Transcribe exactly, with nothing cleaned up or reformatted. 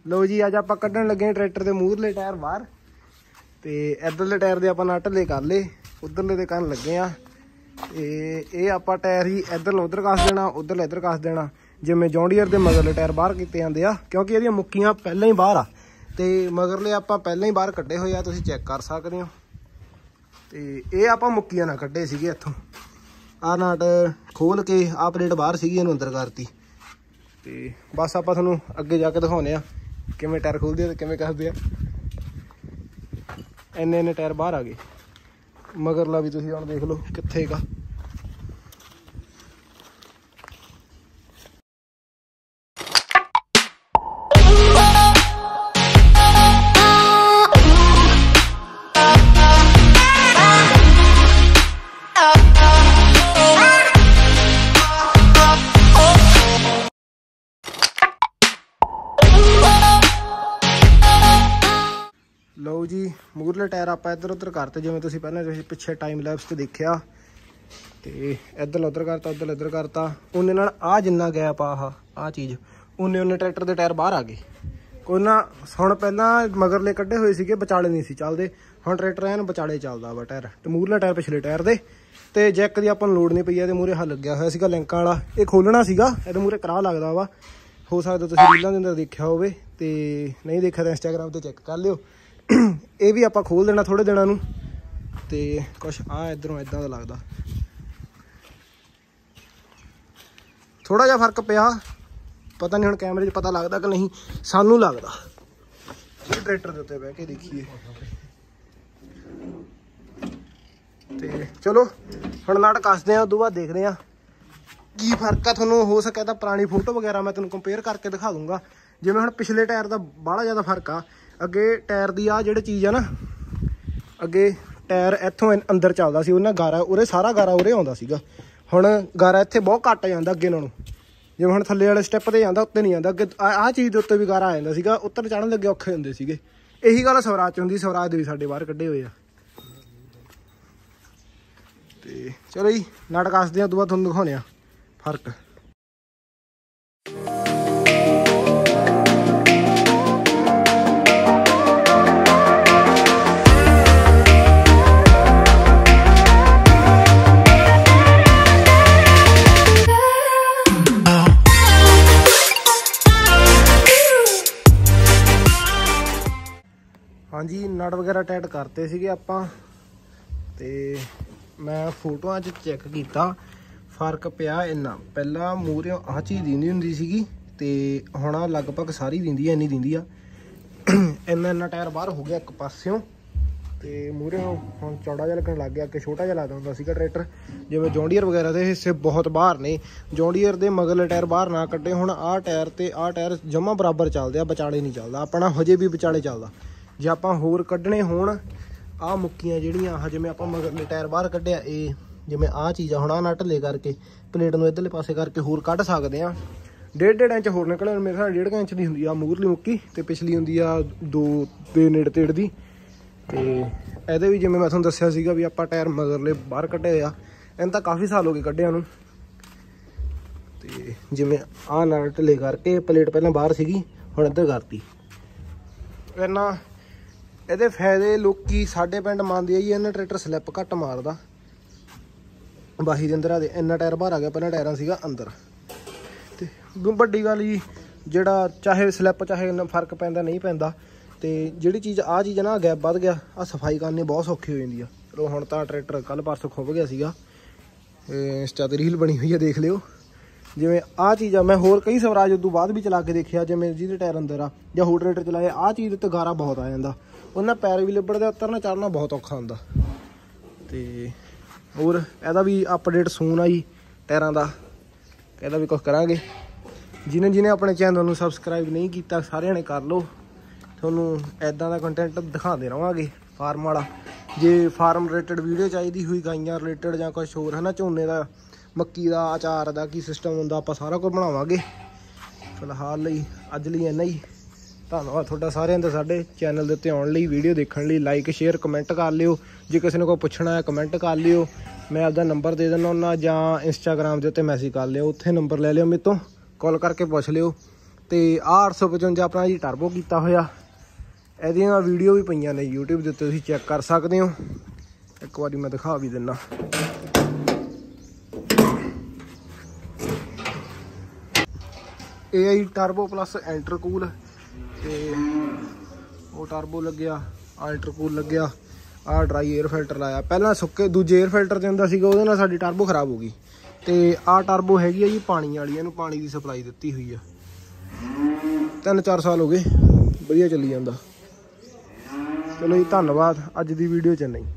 लो जी अज आप कढ़न लगे ट्रैक्टर के मूहरले टायर बाहर तो इधरले टायर के आप नट ले कर ले उधरले दे करन लगे हाँ ये आप टायर ही इधर उधर कस देना उधर इधर कस देना जिमें जॉन्डियर के मगरले टायर बाहर किए जाते हैं क्योंकि ये मुक्कियां पहले ही बाहर आ तो मगरले आप पहले ही बाहर कड्डे हुए तुसीं चैक कर सकते हो। तो ये आप मुक्कियां ना कड्डे सीगे इत्थों आ नट खोल के आ प्लेट बाहर सीगी इहनूं अंदर करती तो बस आप तुहानूं अगे जाके दिखाउने आ किवें टायर खोलदे ते किवें कसदे आ। इन्ने इन्ने टायर बाहर आ गए मगरला भी तुसीं हुण देख लो कित्थे गा। लो जी मूरले टायर आप इधर उधर करते जिवें तुसीं पहले पिछे टाइम लैप्स देखिया तो इधर उधर करता उधर इधर करता उन्ने नाल आ जिन्ना गैप आ आ चीज़ उन्ने उन्ने ट्रैक्टर के टायर बाहर आ गए कोई ना हुण पहलां मगरले कड्डे हुए सीगे विचाले नहीं सी चलदे हुण ट्रैक्टर ऐन विचाले चलदा वा टायर ते मूरले टायर पिछले टायर दे ते जैक दी आपां नूं लोड़ नहीं पई इहदे मूहरे हल लग्या होया सीगा लिंकां वाला ये खोलना सीगा इहदे मूहरे करा लगदा वा हो सकदा तुसीं रीलां दे अंदर देखिया होवे ते नहीं देखिया तां इंस्टाग्राम ते चैक कर लिओ। ये भी आप खोल देना थोड़े दिनों तो कुछ आ इधरों इदा का लगता थोड़ा जहा फर्क पिया पता नहीं हुण कैमरे पता लगता कि नहीं सानू लगता ट्रैक्टर के उत्ते बह के देखिए तो चलो हुण नट कसदे आ उदों बाद देखते हैं की फर्क है थोनों हो सके तो पुरानी फोटो वगैरह मैं तेनों कंपेयर करके दिखा दूंगा जिवें हुण पिछले टायर का बड़ा ज़्यादा फर्क आ अगे टायर की आ जिहड़ी चीज़ है ना अगे टायर इत्थों अंदर चलदा सी उन्हें गारा उरे सारा गारा उरे आउंदा सीगा हुण गारा इत्थे बहुत घट जांदा अगे नालों जिवें हुण थल्ले वाले स्टैप ते जांदा उत्ते नहीं जांदा अगे आ चीज़ दे उत्ते भी गारा आ जांदा सीगा उत्तर चढ़न लगे औखे हुंदे सीगे यही गल स्वराज च हुंदी स्वराज दे भी साडे बाहर कड्ढे होए आ। ते चलो जी नट कसदे आ उदों बाद तुहानूं दिखाउने आ फर्क। हाँ जी नट वगैरह टाइट करते सीगे आपां ते मैं फोटोआं च चैक किया फर्क पिया इन्ना पहला मूहरे आ चीज़ दिंदी हुंदी सीगी ते हुण लगभग सारी दिंदी इन्नी दिंदी आ इन्ना इन्ना टायर बाहर हो गया एक पासियों ते मूहरे हुण चौड़ा जिहा लगन लग गया अगे छोटा जिहा लगदा हुंदा सीगा ट्रैक्टर जिवें जॉन्डियर वगैरह दे हिस्से बहुत बाहर ने जॉन्डियर दे मगरले टायर बाहर ना कड्डे हुण आ टायर ते आ टायर जमा बराबर चलदे आ विचाले नहीं चलदा अपना हजे भी विचाले चलदा जे आप होर कड्ढने होण आ मुक्कियां जिहड़ियां आ जिवें आपां मगरले टायर बाहर कड्ढिया ये जिवें आ चीज़ आ हुण आ नट ले करके प्लेट नूं इधरले पासे करके होर कढ सकदे आ डेढ़ डेढ़ इंच होर निकले मेरे ख्याल डेढ़ इंच दी हुंदी आ मूहरली मुक्की ते पिछली हुंदी आ दो दे नेड़े तेड़ दी ते इहदे भी जिवें मैं तुहानूं दस्सिया सीगा भी आपां टायर मगरले बाहर कड्ढे आ इन्हूं तां काफ़ी साल हो गए कड्ढिया नूं ते जिवें आ नट ले करके प्लेट पहलां बाहर सीगी हुण इधर करती इन्ना ਇਹਦੇ फायदे लोकी साडे पिंड मंनदे आ जी इन्ना ट्रैक्टर स्लिप घट मारदा बाही दे अंदर आ इन्ना टायर बाहर आ गया पहले टायरां सीगा अंदर ते वड्डी गल जी जिहड़ा चाहे स्लिप चाहे इन्ना फर्क पैंदा नहीं पैंदा ते जिहड़ी चीज़ आ चीज़ ना गैप वध गया आ सफाई करनी बहुत सौखी हो जाती है। चलो हुण तां ट्रैक्टर कल परसों खुभ गया सीगा इंस्टा ते रील बनी हुई है देख लिओ जिवें आ चीज़ आ मैं होर कई स्वराज उदों बाद भी चला के देखिया जिवें जिहदे टायर अंदर आ जां होर ट्रैक्टर चलाए आ चीज़ उत्ते गारा बहुत आ जांदा उन्हें पैर भी लिबड़दे उतरना चढ़ना बहुत औखा हुंदा ते होर इहदा भी अपडेट सून आई टायरां दा इहदा भी कुछ करांगे जिन्हें जिन्हें अपने चैनल नूं सबसक्राइब नहीं किया सारिਆਂ ने कर लो तुहानूं इदां दा कंटेंट दिखाते रहांगे फार्म वाला जे फार्म रिलेटेड वीडियो चाहिए हुई गाइयां रिलेटेड जां कुछ होर है ना झोने का मक्की का अचार का की सिस्टम हुंदा आपां सारा कुछ बनावांगे। फिलहाल लई अज लई इन्ना ही धन्नवाद तुहाडा सारिਆਂ ਦਾ ਸਾਡੇ चैनल ਦੇ ਉੱਤੇ ਆਉਣ ਲਈ वीडियो देखने ਲਈ लाइक शेयर कमेंट कर लिओ जे किसी ने कोई पुछना है कमेंट कर लिओ मैं आपका नंबर दे दिंदा हुंदा जां इंस्टाग्राम के उत्ते मैसेज कर लिओ उत्थे नंबर ले लिओ मेरे तो कॉल करके पुछ लिओ ਤੇ ਆਹ ਅੱਠ ਸੌ ਪਚਵੰਜਾ ਆਪਣਾ ਜੀ ਟਰਬੋ ਕੀਤਾ ਹੋਇਆ। ਇਹਦੀਆਂ ਵੀਡੀਓ ਵੀ ਪਈਆਂ ਨੇ YouTube ਦੇ ਉੱਤੇ, ਤੁਸੀਂ ਚੈੱਕ ਕਰ ਸਕਦੇ ਹੋ। ਇੱਕ ਵਾਰੀ ਮੈਂ ਦਿਖਾ ਵੀ ਦਿੰਦਾ। ਇਹ ਆਈ ਟਰਬੋ ਪਲੱਸ ਇੰਟਰਕੂਲ, ਤੇ ਉਹ ਟਰਬੋ ਲੱਗਿਆ, ਆ ਇੰਟਰਕੂਲ ਲੱਗਿਆ, ਆਹ ਡਰਾਈ 에ਅਰ ਫਿਲਟਰ ਲਾਇਆ। ਪਹਿਲਾਂ ਸੁੱਕੇ ਦੂਜੇ 에ਅਰ ਫਿਲਟਰ ਤੇ ਹੁੰਦਾ ਸੀਗਾ, ਉਹਦੇ ਨਾਲ ਸਾਡੀ ਟਰਬੋ ਖਰਾਬ ਹੋ ਗਈ। ਤੇ ਆਹ ਟਰਬੋ ਹੈਗੀ ਆ ਜੀ ਪਾਣੀ ਵਾਲੀ, ਇਹਨੂੰ ਪਾਣੀ ਦੀ ਸਪਲਾਈ ਦਿੱਤੀ ਹੋਈ ਆ। ਤਿੰਨ ਚਾਰ ਸਾਲ ਹੋ ਗਏ, ਵਧੀਆ ਚੱਲੀ ਜਾਂਦਾ। ਚਲੋ ਜੀ, ਧੰਨਵਾਦ। ਅੱਜ ਦੀ ਵੀਡੀਓ 'ਚ ਨਹੀਂ।